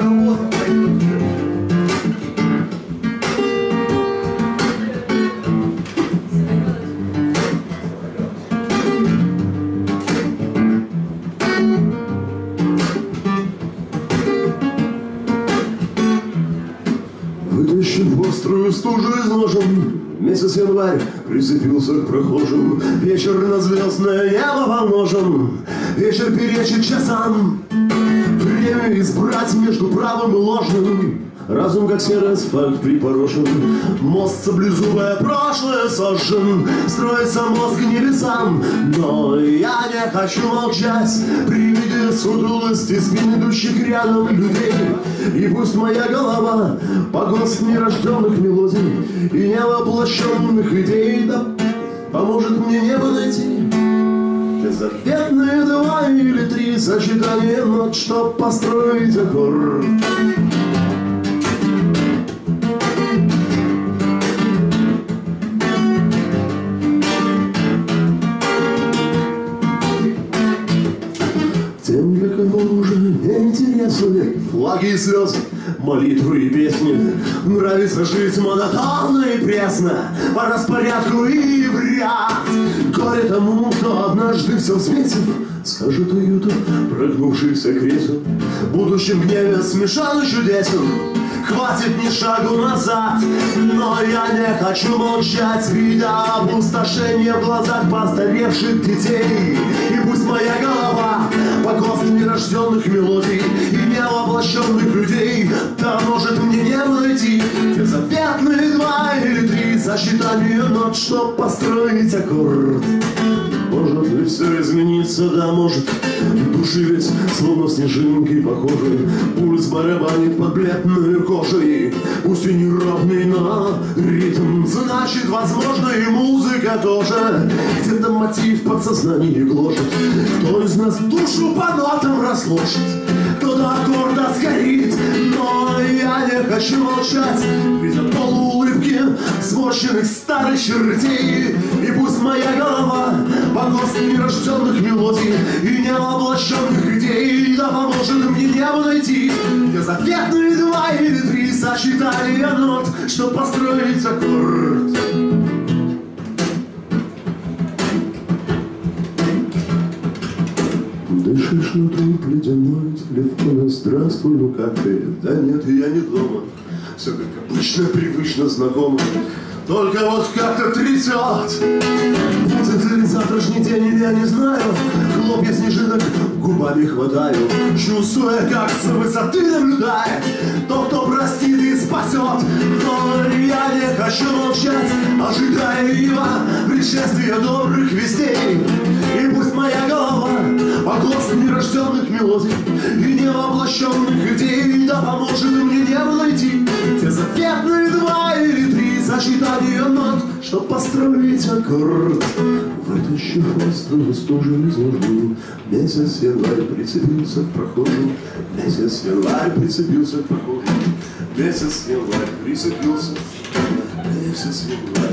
Вытащив острую стужу из ножен, месяц январь прицепился к прохожим. Вечер на звездное небо помножен, вечер перечит часам. Время избрать между правым и ложным, разум, как серый асфальт, припорошен. Мост саблезубое прошлое сожжен, строится мозг к небесам. Но я не хочу молчать при виде сутулости спин идущих рядом людей. И пусть моя голова погост нерожденных мелодий и невоплощенных идей, да поможет мне небо найти заветные 2 или 3 сочетания нот, чтоб построить аккорд. Тем, для кого уже неинтересны флаги и слезы, молитвы и песни, нравится жить монотонно и пресно, по распорядку и в ряд. Горе тому, кто однажды все взвесив, скажет уюту прогнувшийся кресел. В будущем гневе смешан и чудесен, хватит ни шагу назад. Но я не хочу молчать, видя опустошение в глазах постаревших детей. И пусть моя голова погост нерожденных мелодий и невоплощенных людей, да может мне небо найти те заветные 2 или 3 сочетания нот, чтоб построить аккорд. Может ли все измениться, да может. Души ведь словно снежинки похожи, пульс барабанит под бледной кожей, пусть и неровный, но ритм. Значит, возможно, и музыка тоже где-то мотив подсознания гложет. Кто из нас душу по нотам расложит, кто-то аккорда сгорит. Но я не хочу молчать, ведь от полуулыбки сморщенных старых чертей. И пусть моя голова погост нерожденных мелодий и невоплощенных идей, да поможет мне небо найти те заветные 2 или 3 сочетания нот, чтоб построить аккорд. Дышишь нутром ледяной, телефона, здравствуй, ну как ты? Да нет, я не дома, все как обычно, привычно, знакомо. Только вот как-то трясет. Будет ли завтрашний день, я не знаю. Хлопья снежинок губами хватаю, чувствуя, как с высоты наблюдает тот, кто простит и спасет. Но я не хочу молчать, ожидая его пришествия добрых вестей. И пусть моя голова погост нерожденных мелодий и невоплощенных идей, да поможет мне небо найти те заветные 2 или 3 сочетания нот, чтоб построить аккорд. Вытащив острую стужу из ножны, месяц январь прицепился к прохожим. Месяц январь прицепился к прохожим. Месяц январь прицепился. Месяц январь